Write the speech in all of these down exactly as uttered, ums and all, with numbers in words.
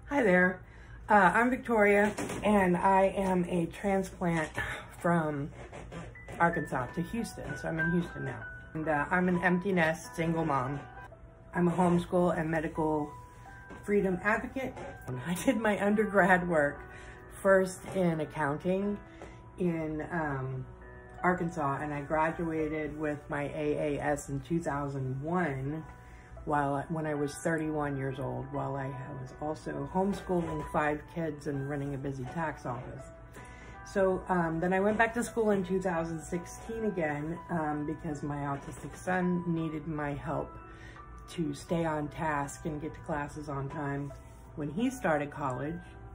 Hi there, uh, I'm Victoria and I am a transplant from Arkansas to Houston, so I'm in Houston now. And uh, I'm an empty nest single mom. I'm a homeschool and medical freedom advocate. I did my undergrad work first in accounting in um, Arkansas, and I graduated with my A A S in two thousand one. While I, when I was thirty-one years old, while I was also homeschooling five kids and running a busy tax office. So um, then I went back to school in two thousand sixteen again um, because my autistic son needed my help to stay on task and get to classes on time when he started college.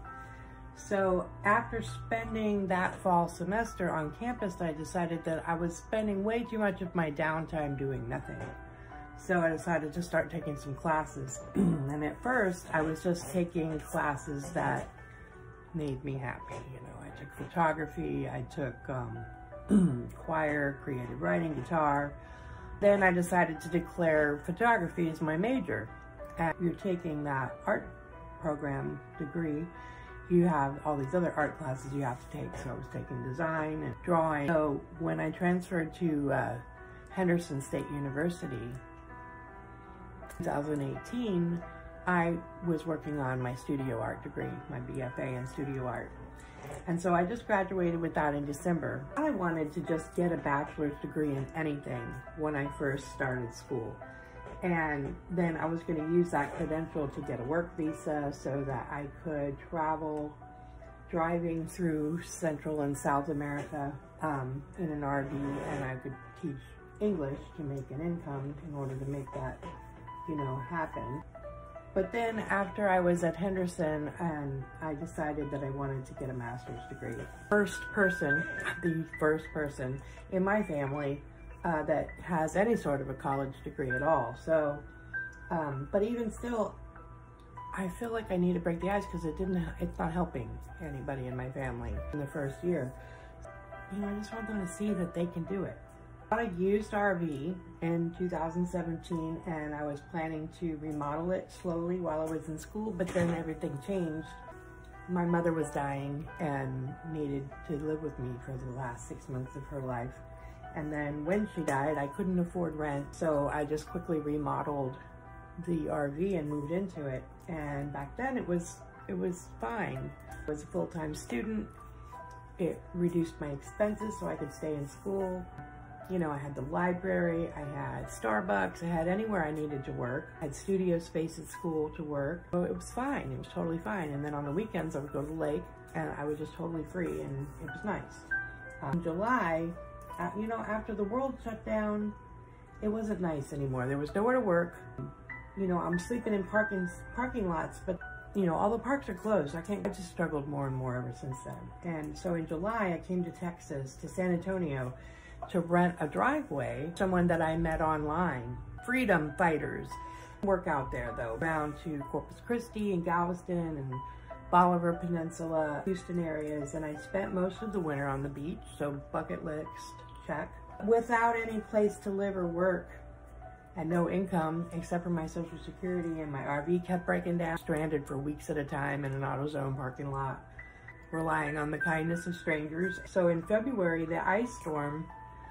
So after spending that fall semester on campus, I decided that I was spending way too much of my downtime doing nothing. So I decided to start taking some classes. And at first, I was just taking classes that made me happy. You know, I took photography, I took um, choir, creative writing, guitar. Then I decided to declare photography as my major. And you're taking that art program degree, you have all these other art classes you have to take. So I was taking design and drawing. So when I transferred to uh, Henderson State University, two thousand eighteen, I was working on my studio art degree, my B F A in studio art. And so I just graduated with that in December. I wanted to just get a bachelor's degree in anything when I first started school. And then I was going to use that credential to get a work visa so that I could travel driving through Central and South America um, in an R V, and I could teach English to make an income in order to make that, you know, happen. But then after I was at Henderson, and I decided that I wanted to get a master's degree. First person, the first person in my family uh, that has any sort of a college degree at all. So, um, but even still, I feel like I need to break the ice because it didn't, it's not helping anybody in my family in the first year. You know, I just want them to see that they can do it. I bought a used R V in two thousand seventeen, and I was planning to remodel it slowly while I was in school, but then everything changed. My mother was dying and needed to live with me for the last six months of her life. And then when she died, I couldn't afford rent, so I just quickly remodeled the R V and moved into it. And back then it was, it was fine. I was a full-time student. It reduced my expenses so I could stay in school. You know, I had the library, I had Starbucks, I had anywhere I needed to work. I had studio space at school to work. So it was fine, it was totally fine. And then on the weekends I would go to the lake and I was just totally free, and it was nice. Um, in July, uh, you know, after the world shut down, it wasn't nice anymore. There was nowhere to work. You know, I'm sleeping in parking, parking lots, but you know, all the parks are closed. I can't, I just struggled more and more ever since then. And so in July, I came to Texas, to San Antonio, to rent a driveway, someone that I met online, freedom fighters. Work out there though, down to Corpus Christi and Galveston and Bolivar Peninsula, Houston areas, and I spent most of the winter on the beach, so bucket list, check. Without any place to live or work, and no income except for my Social Security, and my R V kept breaking down, stranded for weeks at a time in an AutoZone parking lot, relying on the kindness of strangers. So in February, the ice storm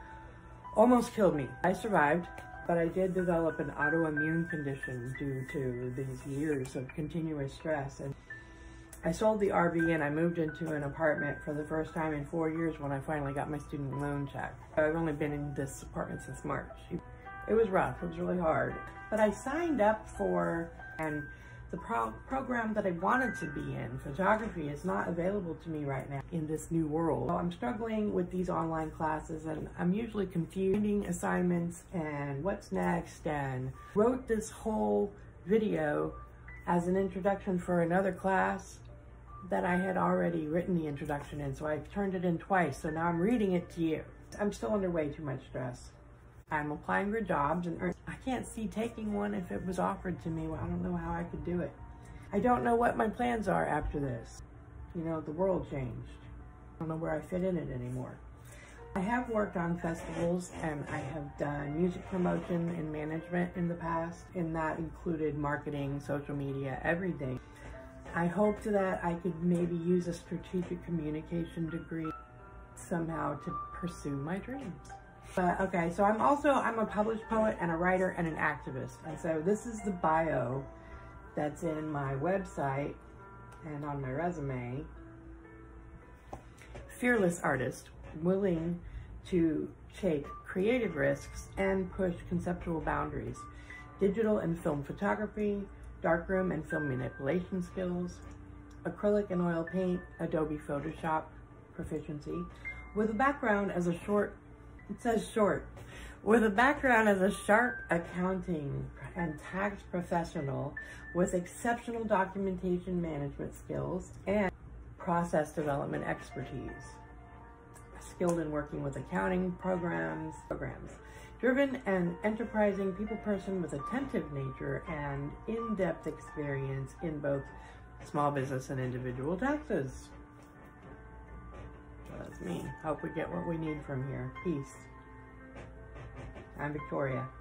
almost killed me. I survived, but I did develop an autoimmune condition due to these years of continuous stress. And I sold the R V and I moved into an apartment for the first time in four years when I finally got my student loan check. I've only been in this apartment since March. It was rough, it was really hard. But I signed up for, and the pro program that I wanted to be in, photography, is not available to me right now in this new world. So I'm struggling with these online classes, and I'm usually confusing assignments and what's next, and wrote this whole video as an introduction for another class that I had already written the introduction in, so I turned it in twice, so now I'm reading it to you. I'm still under way too much stress. I'm applying for jobs and earn. I can't see taking one if it was offered to me. Well, I don't know how I could do it. I don't know what my plans are after this. You know, the world changed. I don't know where I fit in it anymore. I have worked on festivals, and I have done music promotion and management in the past, and that included marketing, social media, everything. I hoped that I could maybe use a strategic communication degree somehow to pursue my dreams. But okay, so I'm also, I'm a published poet and a writer and an activist. And so this is the bio that's in my website and on my resume. Fearless artist, willing to take creative risks and push conceptual boundaries. Digital and film photography, darkroom and film manipulation skills, acrylic and oil paint, Adobe Photoshop proficiency, with a background as a short, it says short, with a background as a sharp accounting and tax professional with exceptional documentation management skills and process development expertise. Skilled in working with accounting programs, programs. Driven and enterprising people person with attentive nature and in-depth experience in both small business and individual taxes. So that's me. Hope we get what we need from here. Peace. I'm Victoria.